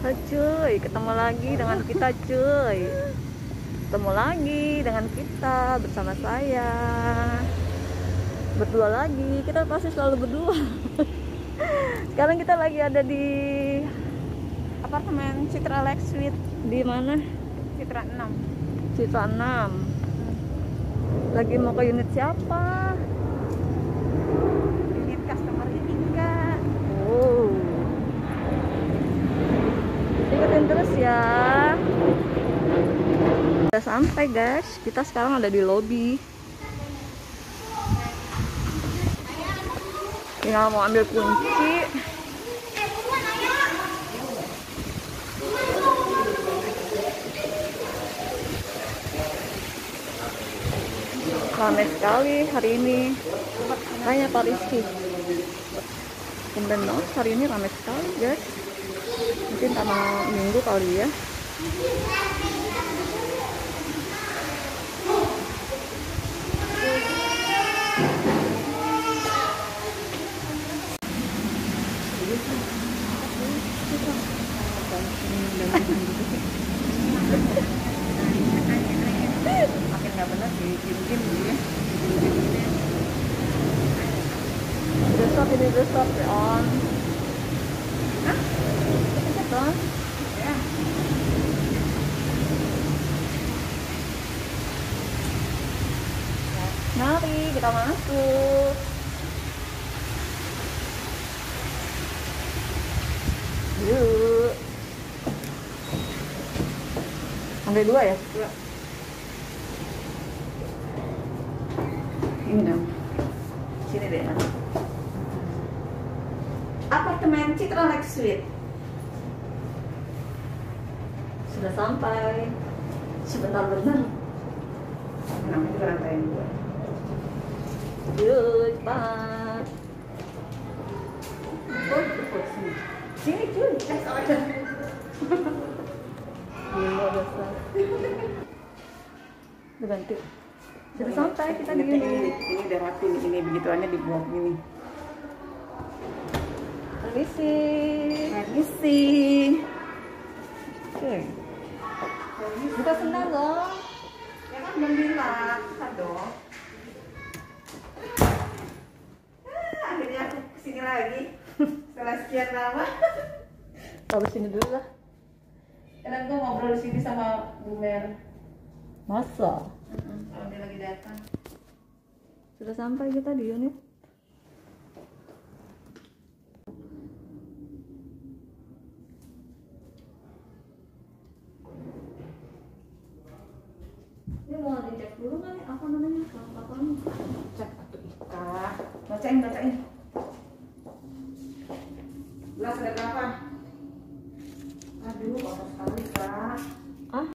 Halo cuy, ketemu lagi dengan kita cuy. Ketemu lagi dengan kita bersama saya. Berdua lagi, kita pasti selalu berdua. Sekarang kita lagi ada di apartemen Citra Lex Suite di mana? Citra 6. Citra 6. Lagi mau ke unit siapa? Unit customer Ika. Oh. Ikutin terus ya. Udah sampai guys, kita sekarang ada di lobby. Tinggal mau ambil kunci. Ramai sekali hari ini. Tanya Pak Rizky. Tumben banget hari ini ramai sekali guys. Mungkin karena minggu kali ya. Makin nggak benar sih, kim-kim gitu ya. Udah stop ya on. Hah? Cepet on. Ya. Mari kita masuk. Yuk. Sampai 2 ya? Dua. Ini dong. Sini deh. Apartemen Citra Lex Suite. Sudah sampai. Sebentar benar. Namanya juga lantai 2. Yuk, Pak. Sini cuy. Gila besar. Udah ganti. Sudah sampai kita di unit. Ini udah rapi nih, ini begituannya dibuat gini. Permisi. Permisi. Oke. Buka sendal dong. Ya kan belum bilang, dong. Akhirnya aku kesini lagi setelah sekian lama. Taruh sini dulu lah. Kadang gue ngobrol di sini sama Bu Mer. Masa? Kalau dia lagi datang. Sudah sampai kita di unit. Ini mau dicek dulu nggak nih apa namanya kelengkapannya? Cek atau Ika. Bacain. Gelas ada berapa? Aduh, kotor sekali, Kak.